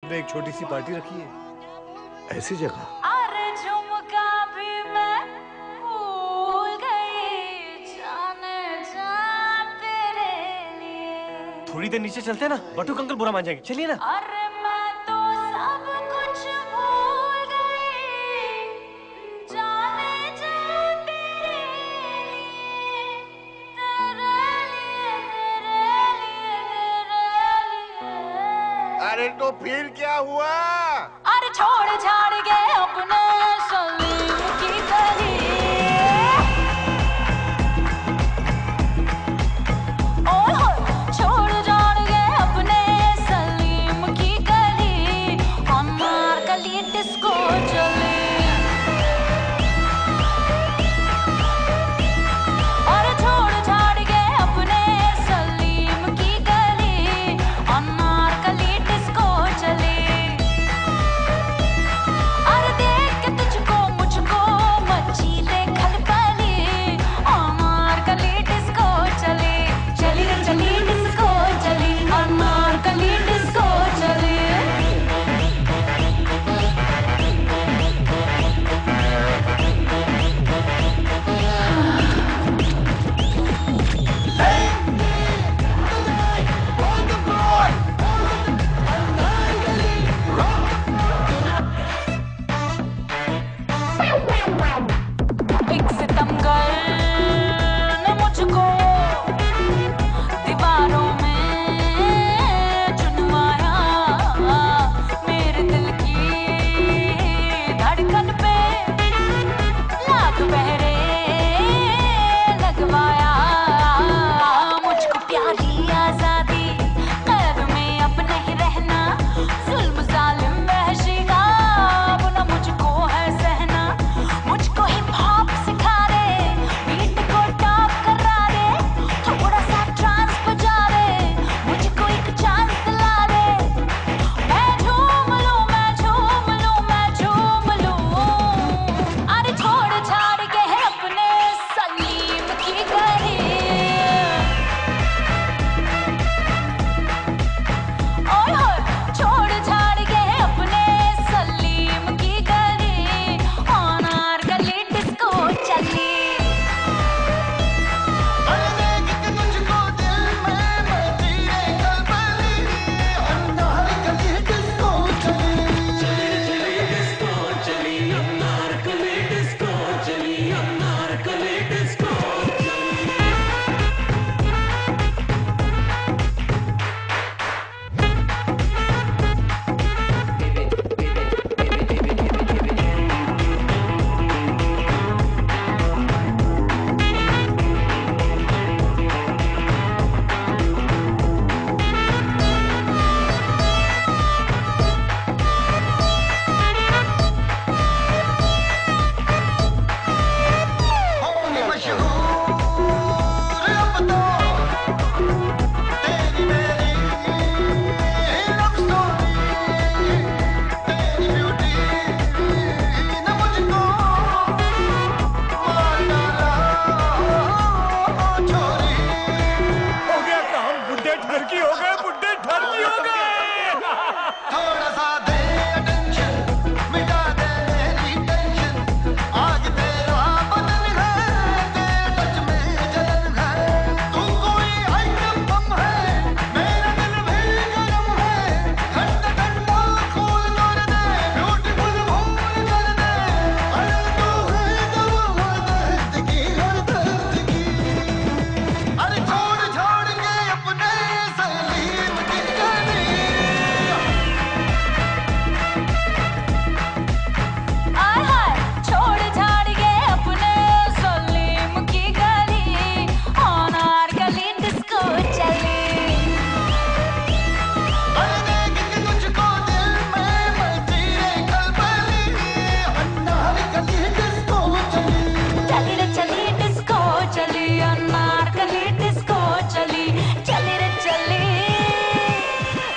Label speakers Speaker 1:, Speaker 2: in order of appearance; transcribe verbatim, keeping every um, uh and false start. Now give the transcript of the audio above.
Speaker 1: में एक छोटी सी पार्टी रखी है।
Speaker 2: ऐसी जगह?
Speaker 3: अरे झुमका भी मैं भूल गई, जाने जा तेरे लिए।
Speaker 1: थोड़ी देर नीचे चलते हैं ना, बटुक अंकल बुरा मान जाएंगे। चलिए ना।
Speaker 3: अरे मैं तो सब कुछ भूल गई, जाने जा तेरे लिए, तेरे लिए, तेरे लिए, तेरे लिए।
Speaker 2: अरे तो फिर क्या हुआ?
Speaker 3: अरे छोड़ छाड़ के अपने